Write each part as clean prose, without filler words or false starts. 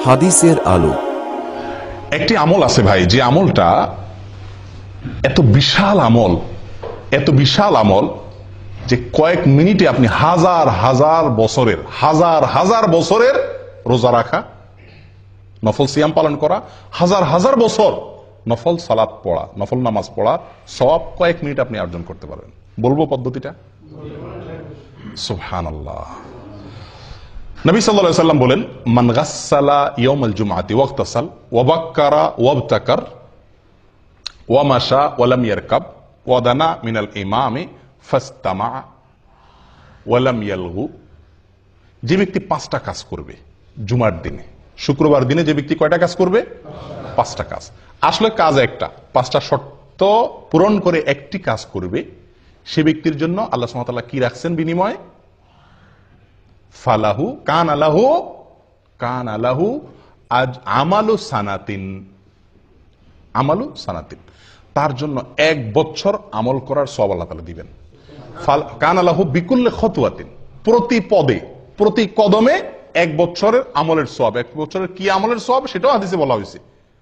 হাদিসের আলো। একটি আমল আছে ভাই, যে আমলটা এত বিশাল আমল, এত বিশাল আমল যে কয়েক মিনিটে আপনি হাজার হাজার বছরের রোজা রাখা, নফল সিয়াম পালন করা, হাজার হাজার বছর নফল সালাত পড়া, নফল নামাজ পড়া সব কয়েক মিনিট আপনি অর্জন করতে পারবেন। বলবো পদ্ধতিটা? সুবহানাল্লাহ। নবী সাল্লাল্লাহু আলাইহি ওয়াসাল্লাম বলেন, মান গাসসালা ইয়াউমাল জুমআতি ওয়াগতাসাল ওয়া বাক্কারা ওয়াবতাকার ওয়া মাশা ওয়া লাম ইয়ারকাব ওয়া দানা মিনাল ইমামি ফাসতামা ওয়া লাম ইয়ালগু। যে ব্যক্তি 5টা কাজ করবে জুমার দিনে, শুক্রবার দিনে যে ব্যক্তি কয়টা কাজ করবে? 5টা কাজ। আসলে কাজ একটা, 5টা শর্ত পূরণ করে একটি কাজ করবে, সে ব্যক্তির জন্য আল্লাহ সুবহানাহু ওয়া তাআলা কি রাখছেন বিনিময়? ফালাহু কান আলাহু আজ আমালু সানাতিন, আমালু সানাতিন, তার জন্য 1 বছর আমল করার সওয়াব আল্লাহ তাআলা দিবেন। কান আলাহু বিকুল্লি খতওয়াতিন, প্রতি পদে প্রতি কদমে 1 বছরের আমলের সওয়াব। 1 বছরের কি আমলের সওয়াব সেটাও হাদিসে বলা হয়েছে,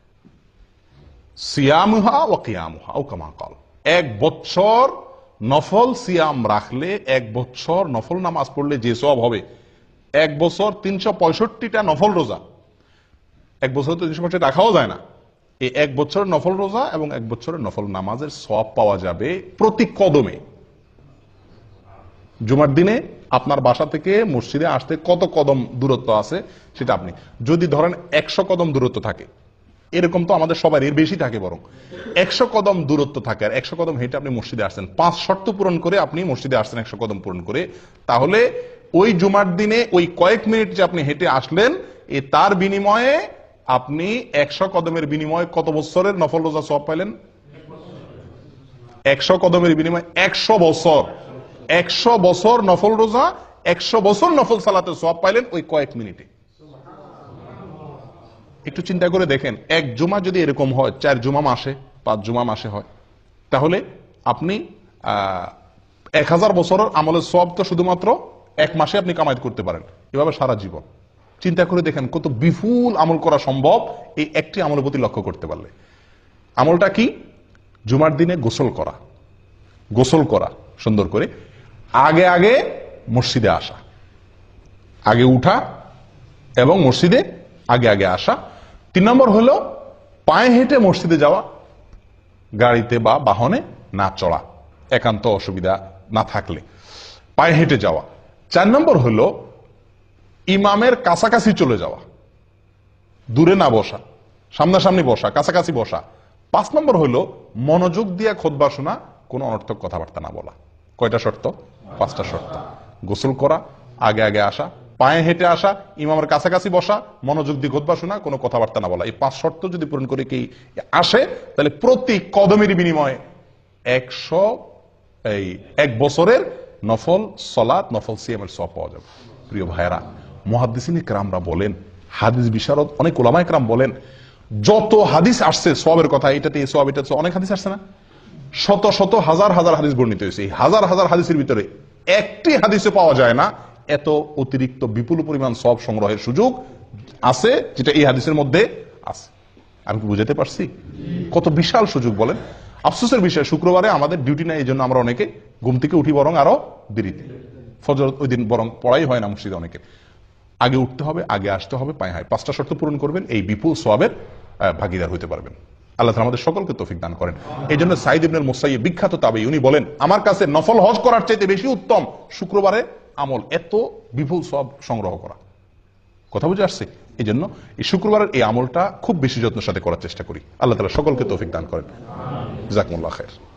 সিয়ামুহা ওয়া কিয়ামুহা ও কামা ক্বাল। 1 বছর নফল সিয়াম রাখলে, 1 বছর নফল নামাজ পড়লে যে সওয়াব হবে, 1 বছর 365টা নফল রোজা, 1 বছর তো 365 রাখাও যায় না, এই 1 বছর নফল রোজা এবং 1 বছরের নফল নামাজের সওয়াব পাওয়া যাবে প্রতি কদমে। জুমার দিনে আপনার বাসা থেকে মসজিদে আসতে কত কদম দূরত্ব আছে সেটা আপনি যদি ধরেন 100 কদম দূরত্ব থাকে, এরকম তো আমাদের সবার এর বেশি থাকে, বরং 100 কদম দূরত্ব থাকে, আর 100 কদম হেঁটে আপনি মসজিদে আসছেন, 5 শর্ত পূরণ করে আপনি মসজিদে আসছেন 100 কদম পূরণ করে, তাহলে ওই জুমার দিনে ওই কয়েক মিনিট যে আপনি হেঁটে আসলেন, তার বিনিময়ে আপনি 100 কদমের বিনিময়ে কত বছরের নফল রোজা সওয়াব পাইলেন? 100 কদমের বিনিময়ে 100 বছর, 100 বছর নফল রোজা, 100 বছর নফল সালাতের সওয়াব পাইলেন ওই কয়েক মিনিটে। একটু চিন্তা করে দেখেন, 1 জুমা যদি এরকম হয়, 4 জুমা মাসে, 5 জুমা মাসে হয়, তাহলে আপনি 1000 বছরের আমলের সওয়াব তো শুধুমাত্র 1 মাসে আপনি কামাই করতে পারেন, এভাবে সারা জীবন। চিন্তা করে দেখেন কত বিপুল আমল করা সম্ভব এই একটি আমলের প্রতি লক্ষ্য করতে পারলে। আমলটা কি? জুমার দিনে গোসল করা সুন্দর করে, আগে আগে মসজিদে আসা, আগে উঠা এবং মসজিদে আগে আগে আসা। 3 নম্বর হলো পায়ে হেঁটে মসজিদে যাওয়া, গাড়িতে বা বাহনে না চড়া, একান্ত অসুবিধা না থাকলে পায়ে হেঁটে যাওয়া। 4 নম্বর হলো ইমামের কাছাকাছি চলে যাওয়া, দূরে না বসা, সামনাসামনি বসা, কাছাকাছি বসা। 5 নম্বর হলো মনোযোগ দিয়ে খুতবা শোনা, কোনো অনর্থক কথাবার্তা না বলা। কয়টা শর্ত? 5টা শর্ত। গোসল করা, আগে আগে আসা, পায়ে হেঁটে আসা, ইমামের কাছাকাছি বসা, মনোযোগ দিয়ে খুতবা শোনা, কোনো কথাবার্তা না বলা। এই 5 শর্ত যদি পূরণ করে কি আসে, তাহলে প্রতি কদমের বিনিময়ে 1 বছরের নফল সালাত, নফল সিয়ামের সওয়াব পাওয়া যাবে। প্রিয় ভাইয়েরা, মুহাদ্দিসিন ইকরামরা বলেন, হাদিস বিশারদ অনেক উলামা ইকরাম বলেন, যত হাদিস আসছে সওয়াবের কথা, এটাতে এই সওয়াব, এটাতে অনেক হাদিস আসছে না, শত শত হাজার হাজার হাদিস বর্ণিত হয়েছে। এই হাজার হাজার হাদিসের ভিতরে একটি হাদিসে পাওয়া যায় না এত অতিরিক্ত বিপুল পরিমাণ সওয়াব সংগ্রহের সুযোগ আছে যেটা এই হাদিসের মধ্যে আছে। আমি কি বুঝাতে পারছি? কত বিশাল সুযোগ বলেন। আফসোসের বিষয়, শুক্রবারে আমাদের ডিউটি নাই, এই জন্য আমরা অনেকে ঘুম থেকে উঠি বরং আরো দেরিতে, ফজর ওই দিন বরং পড়াই হয় না মসজিদে অনেকে। আগে উঠতে হবে, আগে আসতে হবে, পায়ে হায় 5টা শর্ত পূরণ করবেন, এই বিপুল সওয়াবের ভাগীদার হইতে পারবেন। আল্লাহ তাআলা আমাদের সকলকে তৌফিক দান করেন। এই জন্য সাঈদ ইবনুল মুসাইয়্যিব, বিখ্যাত তাবেঈ, উনি বলেন, আমার কাছে নফল হজ করার চাইতে বেশি উত্তম শুক্রবারে আমল, এত বিপুল সওয়াব সংগ্রহ করা। কথা বুঝে আসছে? এই জন্য এই শুক্রবারের এই আমলটা খুব বেশি যত্নের সাথে করার চেষ্টা করি। আল্লাহ তাআলা সকলকে তৌফিক দান করেন। জাযাকুমুল্লাহ খায়র।